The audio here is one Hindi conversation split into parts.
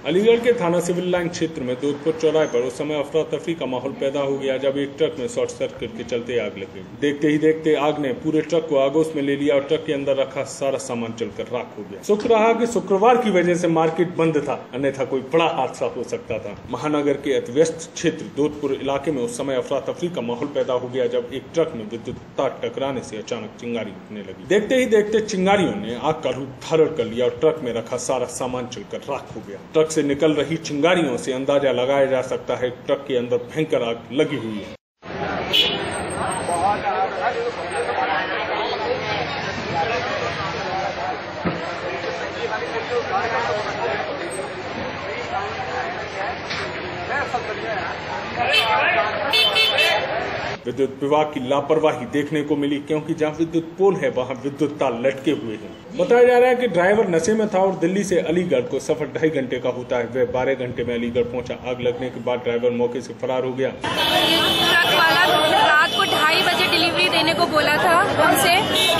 अलीगढ़ के थाना सिविल लाइन क्षेत्र में जोधपुर चौराहे पर उस समय अफरा तफरी का माहौल पैदा हो गया जब एक ट्रक में शॉर्ट सर्किट के चलते आग लग गई। देखते ही देखते आग ने पूरे ट्रक को आगोश में ले लिया और ट्रक के अंदर रखा सारा सामान जलकर राख हो गया। शुक्र रहा कि शुक्रवार की वजह से मार्केट बंद था, अन्यथा कोई बड़ा हादसा हो सकता था। महानगर के अतिव्यस्त क्षेत्र जोधपुर इलाके में उस समय अफरा तफरी का माहौल पैदा हो गया जब एक ट्रक में विद्युत तार टकराने से अचानक चिंगारी उठने लगी। देखते ही देखते चिंगारियों ने आग का रूप धारण कर लिया और ट्रक में रखा सारा सामान जलकर राख हो गया। ट्रक से निकल रही चिंगारियों से अंदाजा लगाया जा सकता है ट्रक के अंदर भयंकर आग लगी हुई है। विद्युत विभाग की लापरवाही देखने को मिली क्योंकि जहां विद्युत पोल है वहां विद्युत तार लटके हुए हैं। बताया जा रहा है कि ड्राइवर नशे में था और दिल्ली से अलीगढ़ को सफर 2.5 घंटे का होता है। वह 12 घंटे में अलीगढ़ पहुंचा। आग लगने के बाद ड्राइवर मौके से फरार हो गया। ट्रक वाला रात को 2:30 बजे डिलीवरी देने को बोला था हमसे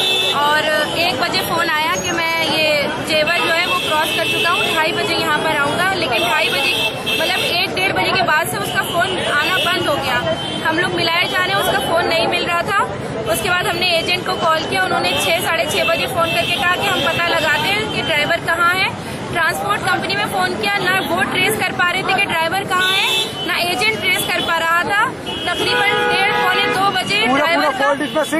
और 1 बजे फोन आया कि मैं ये जेवर जो है वो क्रॉस कर चुका हूँ, 2:30 बजे यहाँ पर आऊँगा। लेकिन 2:30 बजे मतलब 1-1.5 बजे के बाद से उसका फोन आना बंद हो गया। हम लोग मिलाए जा रहे हैं, उसका फोन नहीं मिल रहा था। उसके बाद हमने एजेंट को कॉल किया, उन्होंने 6-6:30 बजे फोन करके कहा कि हम पता लगाते हैं कि ड्राइवर कहाँ है। ट्रांसपोर्ट कंपनी में फोन किया, ना वो ट्रेस कर पा रहे थे कि ड्राइवर कहाँ है, ना एजेंट ट्रेस कर पा रहा था। तकरीबन 1:30-1:45 बजे ड्राइवर का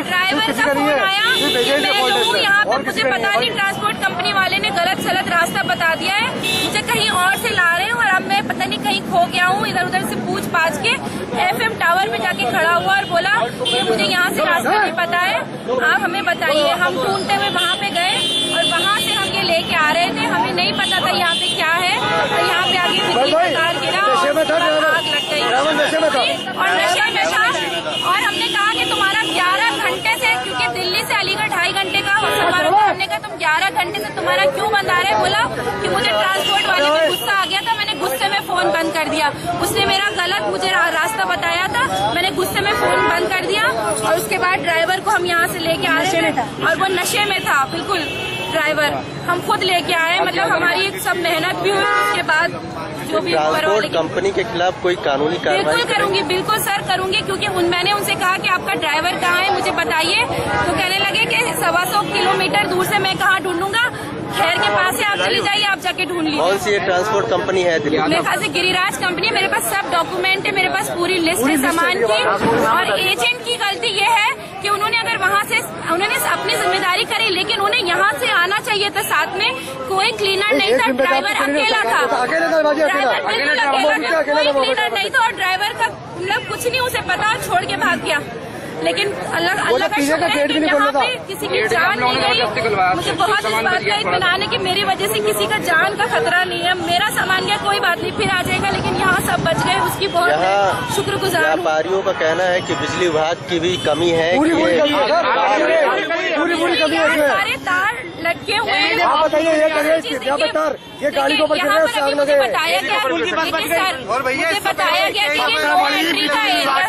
फोन आया। मैं जो हूँ यहाँ पर, मुझे पता नहीं, ट्रांसपोर्ट कंपनी वाले ने गलत सलत रास्ता बता दिया है, मुझे कहीं और से ला रहे हैं और अब मैं पता नहीं कहीं खो गया हूँ। इधर उधर से पूछ पाछ के FM टावर में जाके खड़ा हुआ और बोला कि मुझे यहाँ से रास्ता नहीं पता है, आप हमें बताइए। हम ढूंढते हुए वहाँ पे गए और वहाँ से हम ये लेके आ रहे थे। हमें नहीं पता था यहाँ पे क्या है और यहाँ पे आगे बिजली का तार गिरा और आग लग गई और नशे में था। और हमने कहा कि तुम्हारा 11 घंटे से, क्योंकि दिल्ली से अलीगढ़ 2.5 घंटे का सफर होता है, हमने कहा तुम 11 घंटे से तुम्हारा क्यों बंद आ रहा है। बोला कि मुझे ट्रांसपोर्ट वाले पे गुस्सा आ गया था, मैंने गुस्से में फोन बंद कर दिया। उसने मेरा गलत मुझे रास्ता बताया था, मैंने गुस्से में फोन बंद कर दिया। और उसके बाद ड्राइवर को हम यहाँ से लेके आ रहे थे और वो नशे में था बिल्कुल। ड्राइवर हम खुद लेके आए, मतलब हमारी सब मेहनत भी हुई। उसके बाद जो भी ट्रांसपोर्ट कंपनी के खिलाफ कोई कानूनी कार्रवाई बिल्कुल करूंगी, बिल्कुल सर करूंगी, क्योंकि मैंने उनसे कहा कि आपका ड्राइवर कहाँ है मुझे बताइए, तो कहने लगे कि 125 किलोमीटर दूर से मैं कहाँ ढूंढूंगा, खैर के पास से आप चली जाइए, आप जाके ढूंढ लीजिए। कौन सी ट्रांसपोर्ट कंपनी है दिल्ली? मेरे पास गिरिराज कंपनी, मेरे पास सब डॉक्यूमेंट है, मेरे पास पूरी लिस्ट है सामान की। और एजेंट की गलती ये है कि उन्होंने अगर वहाँ से उन्होंने अपनी जिम्मेदारी करी, लेकिन उन्हें यहाँ से आना चाहिए था। साथ में कोई क्लीनर नहीं था, ड्राइवर अकेला था, क्लीनर नहीं था और ड्राइवर का मतलब कुछ नहीं उसे पता, छोड़ के भाग गया। लेकिन अल्लाह का शुक्र है कि यहाँ पे किसी की जान नहीं गई। मुझे बहुत इस बात का इत्मीनान है कि मेरी वजह से किसी का जान का खतरा नहीं है। मेरा सामान गया कोई बात नहीं, फिर आ जाएगा, लेकिन यहाँ सब बच गए, उसकी बहुत शुक्रगुजार। व्यापारियों का कहना है कि बिजली विभाग की भी कमी है, पूरी कमी है, सारे तार लटके हुए हैं। बताइए ये तार ये गाड़ी को बताया गया, मुझे बताया गया कि नो एंट्री का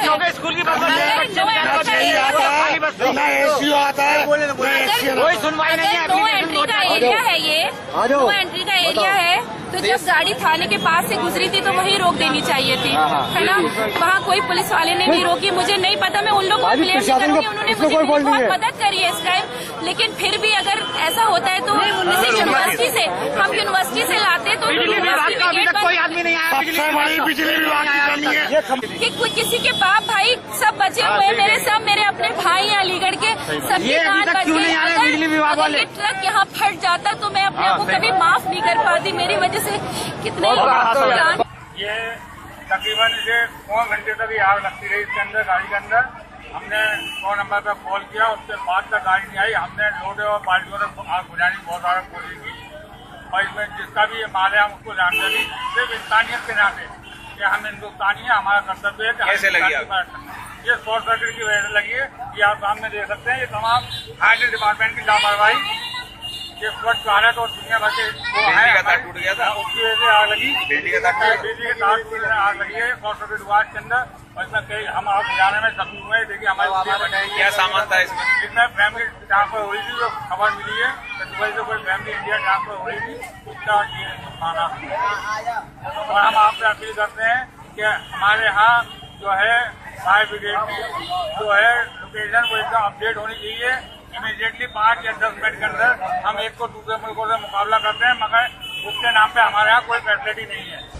एरिया है, ये नो एंट्री का एरिया है। तो जब गाड़ी थाने के पास से गुजरी थी तो वहीं रोक देनी चाहिए थी, है ना। वहाँ कोई पुलिस वाले ने नहीं रोकी। मुझे नहीं पता, मैं उन लोगों को ब्लेम नहीं करूँगी, उन्होंने मुझे बहुत मदद करी है इस टाइम। लेकिन फिर भी अगर ऐसा होता है तो यूनिवर्सिटी से हम यूनिवर्सिटी से लाते तो कोई आदमी नहीं आया, बिजली विभाग की किसी के बाप भाई सब बचे हुए हैं, मेरे सब मेरे अपने भाई हैं अलीगढ़ के, सबके कान बचे। ये ट्रक यहाँ फट जाता तो मैं अपने आप को कभी माफ नहीं कर पाती। मेरी वजह से कितने ये तकरीबन इसे 9 घंटे तक आग लगती रही इसके अंदर, गाड़ी के अंदर। हमने 100 नंबर पर कॉल किया, उसके बाद तक गाड़ी नहीं आई। हमने लोडे और बाल्टियों ने आग बुझाने की बहुत सारा कोशिश की और इसमें जिसका भी माल है हम उसको जानते भी, सिर्फ इंसानियत के नाते कि हम हिंदुस्तानी है, हमारा कर्तव्य है। कैसे लगी ये शॉर्ट सर्किट की वजह से लगी है, ये आप सामने देख सकते हैं। ये तमाम हाईवे डिपार्टमेंट की लापरवाही ये फ्लड का हालत और दुनिया भर के वो बिजली का तार टूट गया था, उसकी वजह से आग लगी। बिजली का तार बिजली के तार टूटने से आग लगी है शॉर्ट सर्किट विभाग के अंदर। और इसमें कई हम आप जाने में जख्मी हुए। देखिए हमारे क्या सामान था इसमें? इसमें फैमिली ट्रांसफर हुई थी, जो खबर मिली है तो दुबई से कोई फैमिली इंडिया ट्रांसफर हुई थी, उसका ये खाना। और हम आपसे अपील करते हैं कि हमारे यहाँ जो है फायर ब्रिगेड की जो है लोकेशन वो एकदम अपडेट होनी चाहिए। इमीडिएटली 5 या 10 मिनट के अंदर हम एक को दूसरे मुल्कों से मुकाबला करते हैं, मगर उसके नाम पे हमारे यहाँ कोई फैसिलिटी नहीं है।